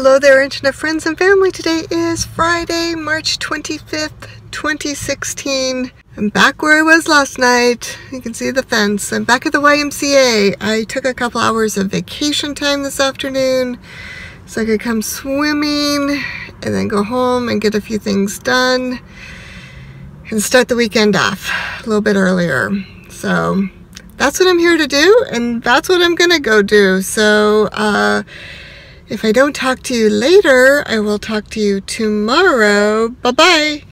Hello there, internet friends and family. Today is Friday, March 25th, 2016. I'm back where I was last night. You can see the fence. I'm back at the YMCA. I took a couple hours of vacation time this afternoon so I could come swimming and then go home and get a few things done and start the weekend off a little bit earlier. So that's what I'm here to do, and that's what I'm gonna go do. So if I don't talk to you later, I will talk to you tomorrow. Bye-bye.